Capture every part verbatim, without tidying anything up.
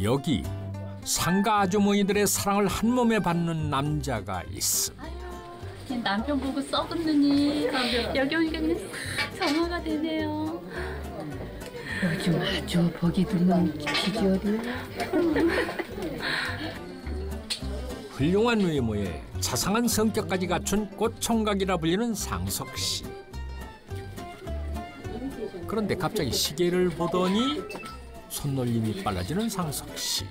여기 상가 아주머니들의 사랑을 한 몸에 받는 남자가 있습니다. 남편 보고 썩은 눈이 여기 오니까 정화가 되네요. 요즘 아주 보기 드문 비주얼이야. 훌륭한 외모에 자상한 성격까지 갖춘 꽃총각이라 불리는 상석 씨. 그런데 갑자기 시계를 보더니 손놀림이 빨라지는 상석 씨.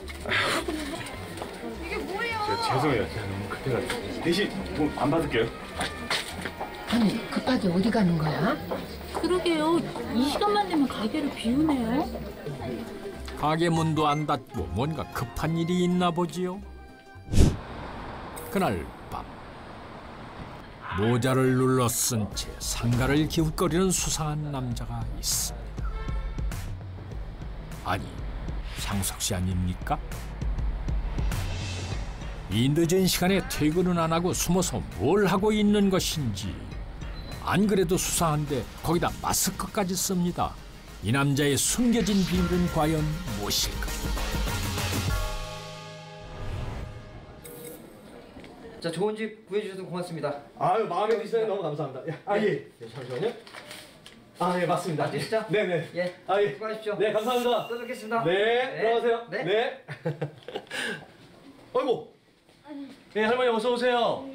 이게 뭐예요? 죄송해요. 제가 너무 급해가지고. 대신 돈 안 받을게요. 아니, 급하게 어디 가는 거야? 그러게요. 이 시간만 되면 가게를 비우네요. 가게 문도 안 닫고 뭔가 급한 일이 있나 보지요. 그날 밤 모자를 눌러 쓴 채 상가를 기웃거리는 수상한 남자가 있습니다. 아니, 상석 씨 아닙니까? 이 늦은 시간에 퇴근은 안 하고 숨어서 뭘 하고 있는 것인지. 안 그래도 수상한데 거기다 마스크까지 씁니다. 이 남자의 숨겨진 비밀은 과연 무엇일까? 자, 좋은 집 구해주셔서 고맙습니다. 아유, 마음에 드시다니 너무 감사합니다. 야, 아, 예. 네, 잠시만요. 아, 예, 맞습니다. 맞으시죠? 네네. 예. 아, 예. 수고하십시오. 네, 감사합니다. 또 뵙겠습니다. 네, 네. 들어가세요. 네. 네. 어이구. 예, 할머니 어서 오세요.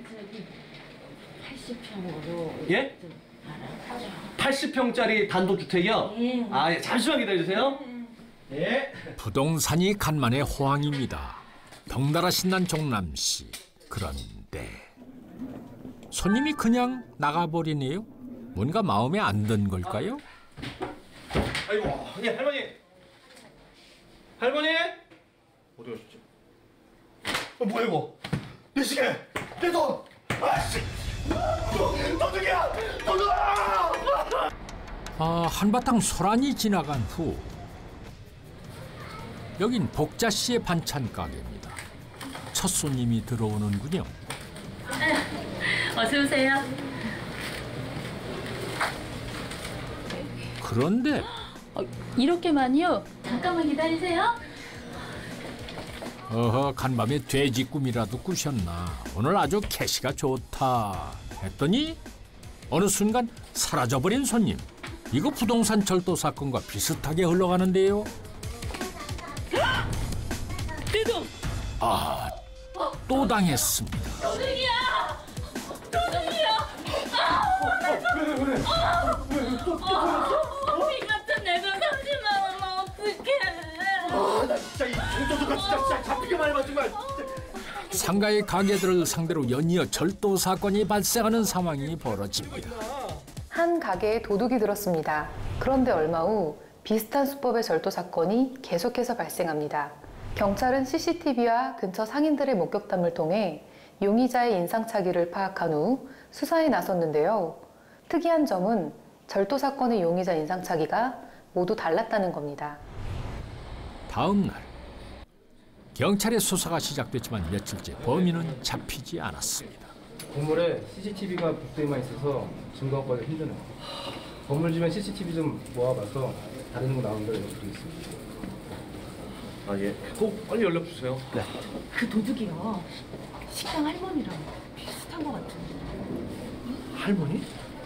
팔십 평으로. 예? 팔십 평짜리 단독주택이요? 예. 아, 예. 잠시만 기다려주세요. 예. 부동산이 간만에 호황입니다. 덩달아 신난 종남 씨. 그런데 손님이 그냥 나가버리네요. 뭔가 마음에 안 든 걸까요? 아이고, 예, 할머니. 할머니? 어디 가셨지? 어, 뭐야 이거? 내 시계! 내 돈! 아씨! 도둑이야! 도둑아! 아, 한바탕 소란이 지나간 후 여긴 복자 씨의 반찬 가게입니다. 첫 손님이 들어오는군요. 어서 오세요. 그런데 어, 이렇게만요? 잠깐만 기다리세요. 어허, 간밤에 돼지 꿈이라도 꾸셨나. 오늘 아주 캐시가 좋다 했더니 어느 순간 사라져버린 손님. 이거 부동산 절도 사건과 비슷하게 흘러가는데요. 내 돈! 아, 또 당했습니다. 도둑이야! 도둑이야! 아, 내 돈! 왜, 왜, 왜? 어, 비 같은 내 돈 삼십만 원만 어떡해! 아, 나 진짜 이 중도둑아 진짜, 진짜 잡히기만 해봐 정말. 상가의 가게들을 상대로 연이어 절도 사건이 발생하는 상황이 벌어집니다. 한 가게에 도둑이 들었습니다. 그런데 얼마 후 비슷한 수법의 절도 사건이 계속해서 발생합니다. 경찰은 씨씨티비와 근처 상인들의 목격담을 통해 용의자의 인상착의를 파악한 후 수사에 나섰는데요. 특이한 점은 절도 사건의 용의자 인상착의가 모두 달랐다는 겁니다. 다음 날 경찰의 수사가 시작됐지만 며칠째 범인은 잡히지 않았습니다. 건물에 씨씨티비가 복도에만 있어서 증거 확보하기 힘드네요. 건물 주변 씨씨티비 좀 모아봐서 다른 거 나오는 걸 연락드리겠습니다. 아, 예. 꼭 빨리 연락 주세요. 네. 그 도둑이요. 식당 할머니랑 비슷한 것 같은데. 할머니?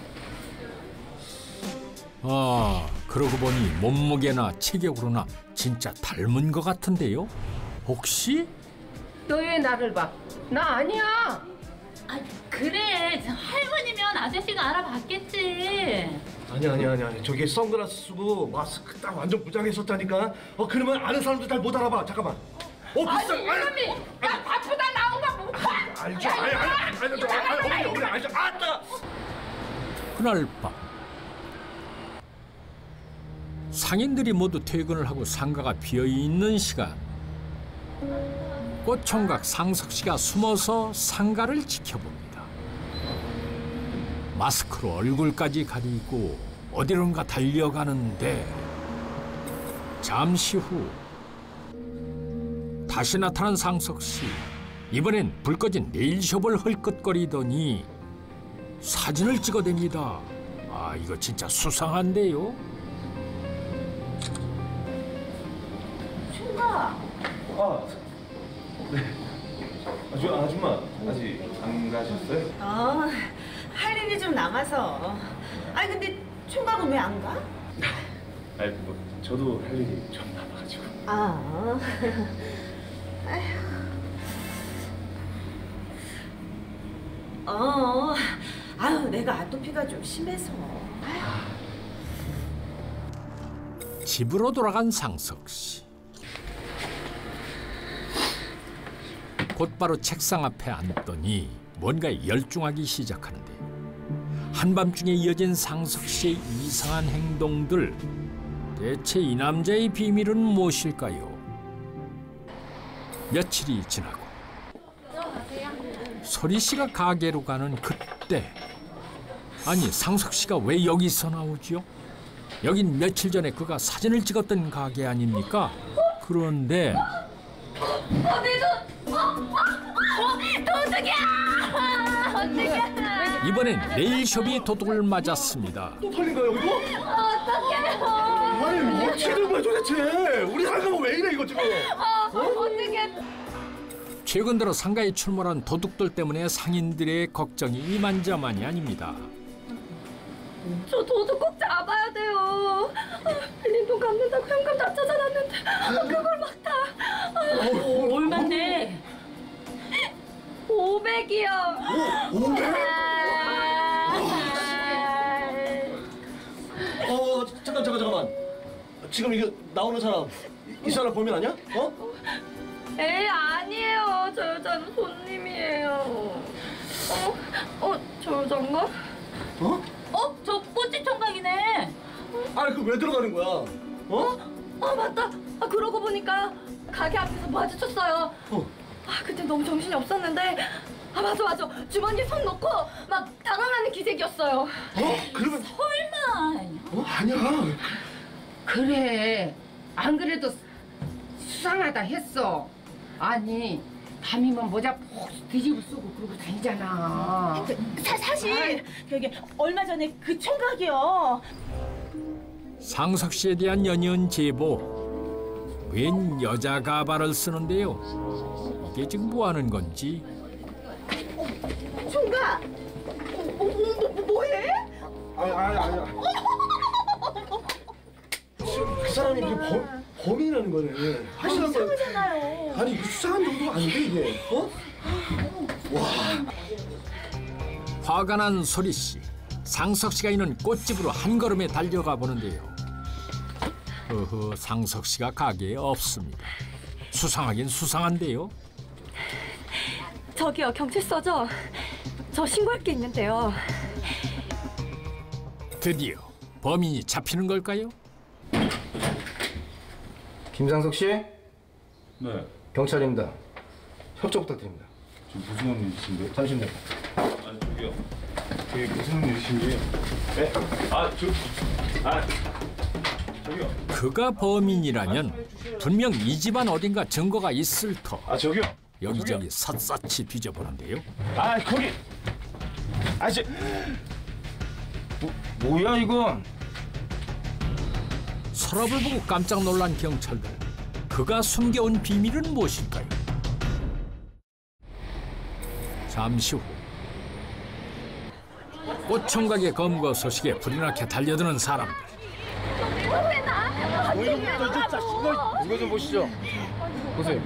아, 그러고 보니 몸무게나 체격으로나 진짜 닮은 것 같은데요. 혹시? 너 왜 나를 봐? 나 아니야. 아, 그래. 할머니면 아저씨가 알아봤겠지. 아니 아니 아니 아니 저기 선글라스 쓰고 마스크 딱 완전 부장했었다니까. 어 그러면 아는 사람도 잘 못 알아봐. 잠깐만. 어 비싸. 아니 이놈이 나 바쁘다 나온 거 못 봐. 알죠. 아니 아니 아니 저 아니 어머니 어머니 알죠. 아따. 그날 밤 상인들이 모두 퇴근을 하고 상가가 비어있는 시간, 꽃총각 상석 씨가 숨어서 상가를 지켜봅니다. 마스크로 얼굴까지 가리고 어디론가 달려가는데 잠시 후 다시 나타난 상석 씨. 이번엔 불 꺼진 네일숍을 헐끗거리더니 사진을 찍어댑니다. 아, 이거 진짜 수상한데요. 총각. 아, 네. 아, 저 아줌마 아직 안 가셨어요? 어, 할 일이 좀 남아서. 아니 근데 총각은 왜 안 가? 아니 뭐 저도 할 일이 좀 남아가지고. 아, 아휴. 어, 아유 내가 아토피가 좀 심해서. 집으로 돌아간 상석 씨. 곧바로 책상 앞에 앉더니 뭔가에 열중하기 시작하는데 한밤중에 이어진 상석 씨의 이상한 행동들. 대체 이 남자의 비밀은 무엇일까요? 며칠이 지나고 소리 씨가 가게로 가는 그때, 아니 상석 씨가 왜 여기서 나오지요? 여긴 며칠 전에 그가 사진을 찍었던 가게 아닙니까? 그런데 어, 내 돈! 어, 어, 어, 도둑이야! 어떡해! 이번엔 네일숍이 도둑을 맞았습니다. 또 털린 거야 여기도? 어떡해! 아니 뭐 어떻게 된 거야 도대체? 우리 상가가 왜 이래 이거 지금? 어, 어떡해! 최근 들어 상가에 출몰한 도둑들 때문에 상인들의 걱정이 이만저만이 아닙니다. 저 도둑 꼭 잡아야 돼요. 아, 빌린 돈 갚는다고 현금 다 찾아놨는데 아, 그걸 막 다. 어, 얼만데? 오백이요. 오백? 어 잠깐 잠깐 잠깐만. 지금 이거 나오는 사람 이, 이 사람 범인 아니야? 어? 에이 아니에요. 저 여자는 손님이에요. 어? 어? 저 여잔가? 어? 어, 저 꼬치 총각이네. 아니 그 왜 들어가는 거야? 어? 아 맞다. 아 그러고 보니까 가게 앞에서 마주쳤어요. 어. 아 그때 너무 정신이 없었는데 아 맞아 맞아 주머니에 손 넣고 막 당황하는 기색이었어요. 어? 그러면 설마. 어 아니야. 그래. 안 그래도 수상하다 했어. 아니 밤이면 모자 푹 뒤집어 쓰고 그러고 다니잖아. 사, 사실 여기 얼마 전에 그 총각이요. 상석 씨에 대한 연이은 제보. 웬 여자 가발을 쓰는데요. 이게 지금 뭐 하는 건지. 총각. 어, 어, 뭐, 뭐, 뭐해? 아니 아니 아니야. 그 사람이 그 범, 범인이라는 거네. 확실한 거. 이상하잖아요. 아니 이거 수상한 정도가 아닌데 이게. 어? 화가 난 소리 씨. 상석 씨가 있는 꽃집으로 한 걸음에 달려가 보는데요. 어허, 상석 씨가 가게에 없습니다. 수상하긴 수상한데요. 저기요 경찰서죠? 저 신고할 게 있는데요. 드디어 범인이 잡히는 걸까요? 김상석 씨? 네. 경찰입니다. 협조 부탁드립니다. 지금 무슨 일이신데요? 잠시만요. 아니 저기요. 그게 무슨 일이신데요? 네? 아 저, 아 저기요. 그가 범인이라면 분명 이 집안 어딘가 증거가 있을 터. 아 저기요. 여기저기 샅샅이 뒤져보는데요. 아 거기. 아 저. 뭐, 뭐야 이건? 서랍을 보고 깜짝 놀란 경찰들. 그가 숨겨온 비밀은 무엇일까요? 잠시 후 꽃총각의 검거 소식에 불이 나게 달려드는 사람들. 이거 좀 보시죠. 보세요.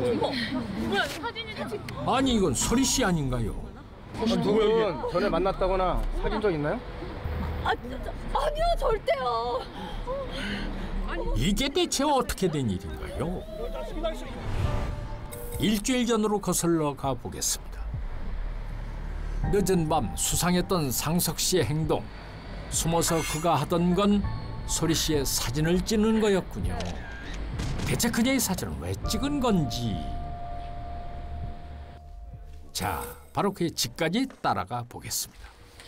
아니 이건 소리 씨 아닌가요? 혹시 두 분 전에 만났다거나 사귄 적 있나요? 아, 저, 저, 아니요 절대요. 이게 대체 어떻게 된 일인가요? 일주일 전으로 거슬러 가보겠습니다. 늦은 밤 수상했던 상석 씨의 행동. 숨어서 그가 하던 건 소리 씨의 사진을 찍는 거였군요. 대체 그녀의 사진을 왜 찍은 건지. 자, 바로 그의 집까지 따라가 보겠습니다.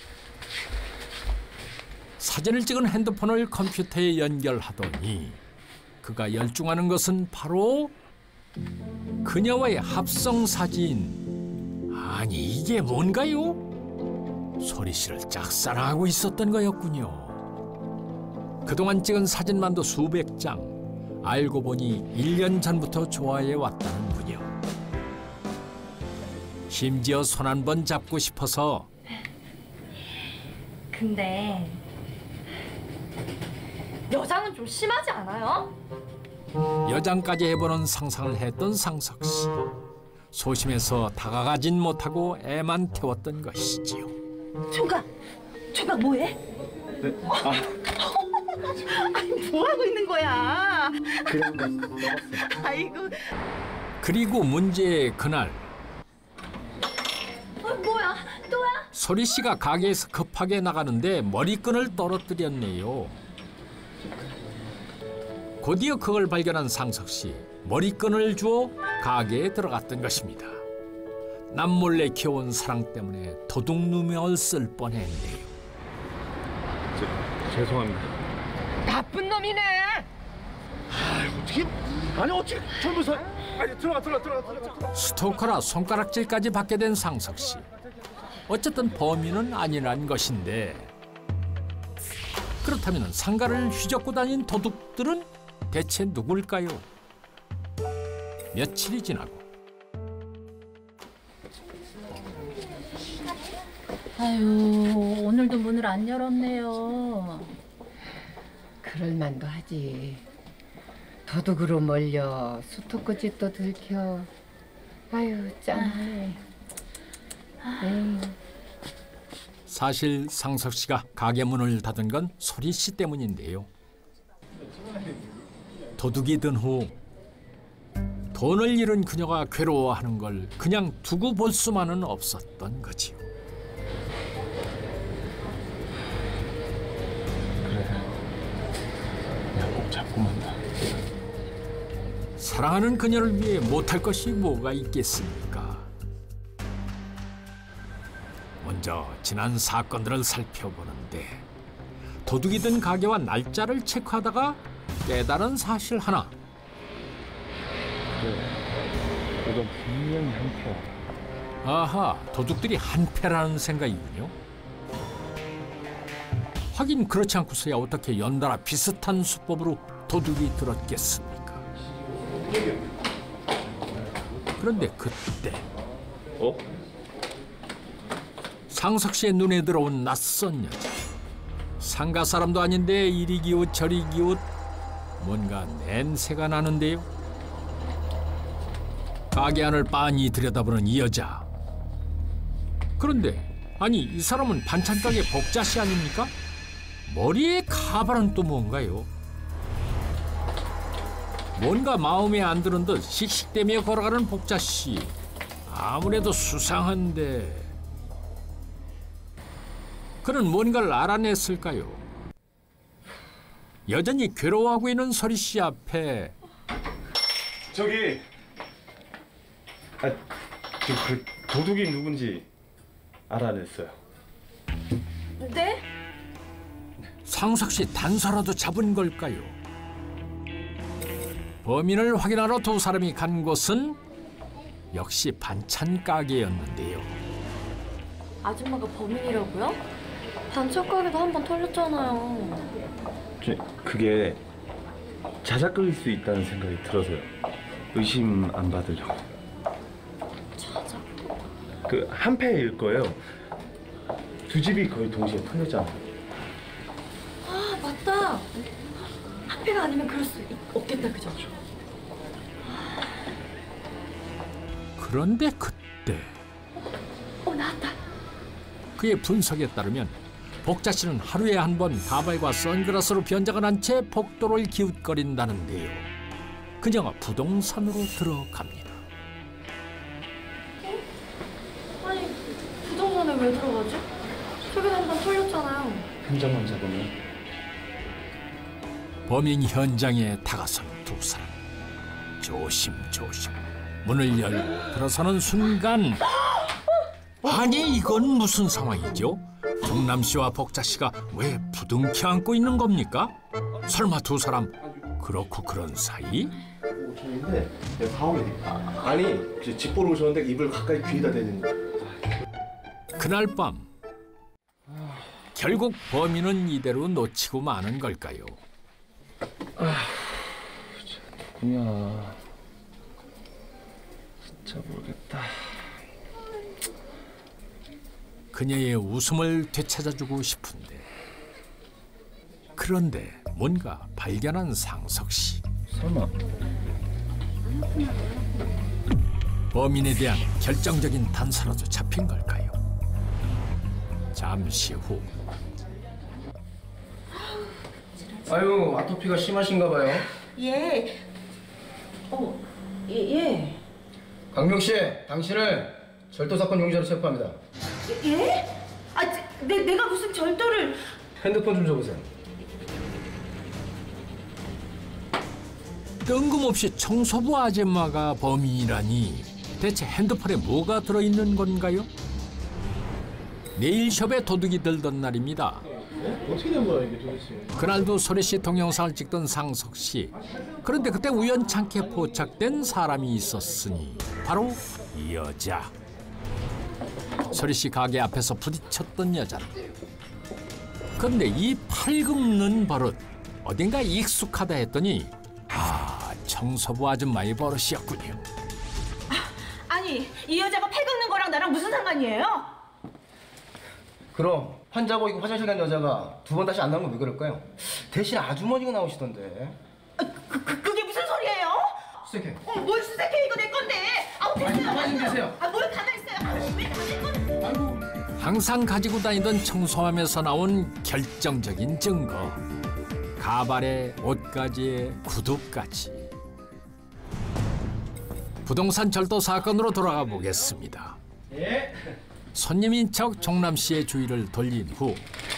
사진을 찍은 핸드폰을 컴퓨터에 연결하더니 그가 열중하는 것은 바로 그녀와의 합성 사진. 아니 이게 뭔가요? 소리 씨를 짝사랑하고 있었던 거였군요. 그동안 찍은 사진만도 수백 장. 알고 보니 일 년 전부터 좋아해 왔다는 분이요. 심지어 손 한 번 잡고 싶어서. 근데 여장은 좀 심하지 않아요? 여장까지 해보는 상상을 했던 상석 씨. 소심해서 다가가진 못하고 애만 태웠던 것이지요. 총각, 총각 뭐해? 네? 아, 아니 뭐 하고 있는 거야? 그냥 먹었어요. 아이고. 그리고 문제의 그날 어, 뭐야? 또야? 소리 씨가 가게에서 급하게 나가는데 머리끈을 떨어뜨렸네요. 곧이어 그걸 발견한 상석 씨, 머리끈을 주워 가게에 들어갔던 것입니다. 남몰래 키워온 사랑 때문에 도둑 누명을 쓸 뻔했네요. 저, 죄송합니다. 나쁜 놈이네. 어떻게? 아니 어떻게 젊은 사 아니 들어가 들어가 들어가 들어가. 스토커라 손가락질까지 받게 된 상석 씨. 어쨌든 범인은 아니란 것인데, 그렇다면 상가를 휘젓고 다닌 도둑들은 대체 누굴까요? 며칠이 지나고 아유, 오늘도 문을 안 열었네요. 그럴만도 하지. 도둑으로 몰려 수토크 집도 들켜. 아유, 짠해. 에이. 사실 상석 씨가 가게 문을 닫은 건 소리 씨 때문인데요. 도둑이 든 후 돈을 잃은 그녀가 괴로워하는 걸 그냥 두고 볼 수만은 없었던 거지요. 그래. 내가 꼭 잡고 만다. 사랑하는 그녀를 위해 못할 것이 뭐가 있겠습니까? 먼저 지난 사건들을 살펴보는데 도둑이 든 가게와 날짜를 체크하다가 깨달은 사실 하나. 그래. 이건 분명히 한패야. 아하, 도둑들이 한패라는 생각이군요. 하긴 그렇지 않고서야 어떻게 연달아 비슷한 수법으로 도둑이 들었겠습니까? 그런데 그때 어? 상석 씨의 눈에 들어온 낯선 여자. 상가 사람도 아닌데 이리 기웃 저리 기웃. 뭔가 냄새가 나는데요. 가게 안을 빤히 들여다보는 이 여자. 그런데 아니 이 사람은 반찬 가게 복자 씨 아닙니까? 머리에 가발은 또 뭔가요? 뭔가 마음에 안 드는 듯 씩씩대며 걸어가는 복자 씨. 아무래도 수상한데. 그는 뭔가를 알아냈을까요? 여전히 괴로워하고 있는 서리 씨 앞에 저기. 아, 저 그 도둑이 누군지 알아냈어요. 네? 상석 씨 단서라도 잡은 걸까요? 범인을 확인하러 두 사람이 간 곳은 역시 반찬 가게였는데요. 아줌마가 범인이라고요? 반찬 가게도 한 번 털렸잖아요. 저, 그게 자작극일 수 있다는 생각이 들어서요. 의심 안 받으려고. 자작? 그 한패일 거예요. 두 집이 거의 동시에 털렸잖아요. 아 맞다. 한패가 아니면 그럴 수 있, 없겠다 그죠? 그런데 그때 어 나왔다. 그의 분석에 따르면 복자 씨는 하루에 한 번 가발과 선글라스로 변장을 한 채 복도를 기웃거린다는데요. 그녀가 부동산으로 들어갑니다. 어? 아니 부동산에 왜 들어가지? 저기 한 번 털렸잖아요. 현장만 잡으면. 범인 현장에 다가선 두 사람. 조심조심 문을 열고 들어서는 순간, 아니 이건 무슨 상황이죠? 정남 씨와 복자 씨가 왜 부둥켜 안고 있는 겁니까? 설마 두 사람 그렇고 그런 사이? 오셨는데 내가 가오이 아니 집 보러 오셨는데 입을 가까이 귀에다 대는 거. 그날 밤 결국 범인은 이대로 놓치고 마는 걸까요? 누구냐? 진짜 모르겠다. 그녀의 웃음을 되찾아주고 싶은데 그런데 뭔가 발견한 상석 씨. 설마 범인에 대한 결정적인 단서라도 잡힌 걸까요? 잠시 후. 아유, 아토피가 심하신가 봐요. 예. 어, 예, 예. 강명 씨, 당신을 절도 사건 용의자로 체포합니다. 예? 아, 내, 내가 무슨 절도를... 핸드폰 좀 줘보세요. 뜬금없이 청소부 아줌마가 범인이라니 대체 핸드폰에 뭐가 들어있는 건가요? 네일숍에 도둑이 들던 날입니다. 어떻게 된 거야 이게 도대체? 그날도 소리 씨 동영상을 찍던 상석 씨. 그런데 그때 우연찮게 포착된 사람이 있었으니 바로 이 여자. 소리 씨 가게 앞에서 부딪혔던 여자인데요. 그런데 이 팔 긁는 버릇 어딘가 익숙하다 했더니 아, 청소부 아줌마의 버릇이었군요. 아, 아니, 이 여자가 팔 긁는 거랑 나랑 무슨 상관이에요? 그럼 환자 보이고 화장실 간 여자가 두 번 다시 안 나오면 왜 그럴까요? 대신 아주머니가 나오시던데. 아, 그, 그, 그게 무슨 소리예요? 수색해. 어, 뭘 수색해? 이거 내 건데. 아우, 됐어요. 가만히 좀 계세요. 아, 뭘 가만히 있어요. 아, 왜 가만히 건데? 아이고. 항상 가지고 다니던 청소함에서 나온 결정적인 증거. 가발에 옷가지에 구두까지. 부동산 절도 사건으로 돌아가 보겠습니다. 예. 손님인 척 종남 씨의 주의를 돌린 후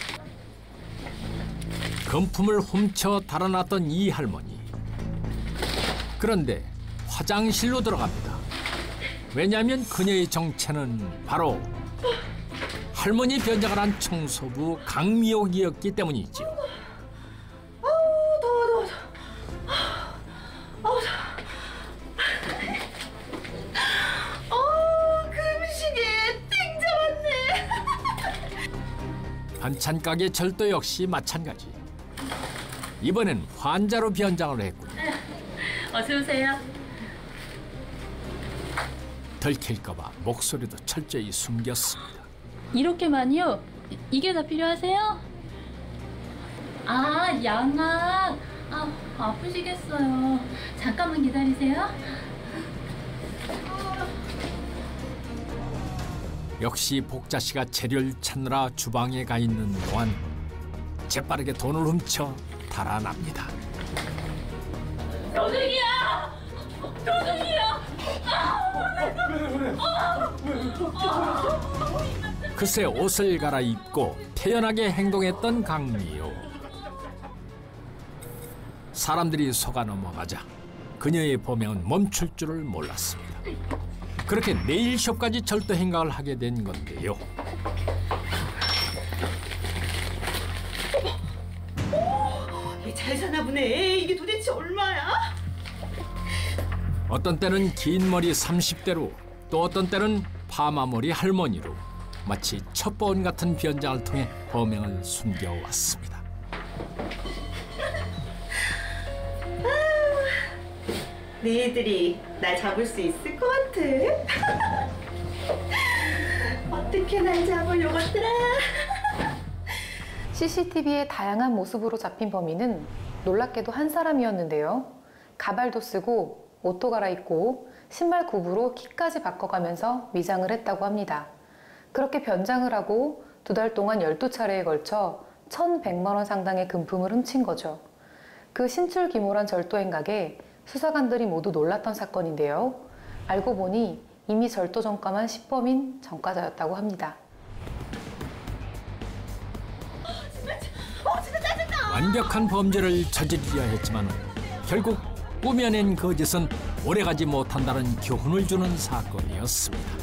금품을 훔쳐 달아났던 이 할머니. 그런데 화장실로 들어갑니다. 왜냐하면 그녀의 정체는 바로 할머니 변장을 한 청소부 강미옥이었기 때문이죠. 아우, 더워, 더워, 더워. 아우, 더워. 어, 금시계 땡 잡았네. 반찬 가게 절도 역시 마찬가지. 이번엔 환자로 변장을 했군요. 어서 오세요. 들킬까 봐 목소리도 철저히 숨겼습니다. 이렇게만요? 이- 이게 다 필요하세요? 아, 양악. 아, 아프시겠어요. 잠깐만 기다리세요. 역시 복자 씨가 재료를 찾느라 주방에 가 있는 동안 재빠르게 돈을 훔쳐 달아납니다. 도둑이야! 도둑이야! 그새 옷을 갈아입고 태연하게 행동했던 강미호. 사람들이 속아 넘어가자 그녀의 범행은 멈출 줄을 몰랐습니다. 그렇게 네일숍까지 절도 행각을 하게 된 건데요. 얘 잘 사나 보네. 이게 도대체 얼마야? 어떤 때는 긴 머리 삼십 대로 또 어떤 때는 파마머리 할머니로 마치 첩보원 같은 변장을 통해 범행을 숨겨왔습니다. 너희들이 날 잡을 수 있을 것 같아. 어떻게 날 잡으려고 하더라. 씨씨티비의 다양한 모습으로 잡힌 범인은 놀랍게도 한 사람이었는데요. 가발도 쓰고 옷도 갈아입고 신발 굽으로 키까지 바꿔가면서 위장을 했다고 합니다. 그렇게 변장을 하고 두 달 동안 열두 차례에 걸쳐 천백만 원 상당의 금품을 훔친 거죠. 그 신출귀몰한 절도 행각에 수사관들이 모두 놀랐던 사건인데요. 알고 보니 이미 절도 전과만 시범인 전과자였다고 합니다. 어, 진짜 짜증나. 완벽한 범죄를 저지르려 했지만 결국 꾸며낸 거짓은 오래가지 못한다는 교훈을 주는 사건이었습니다.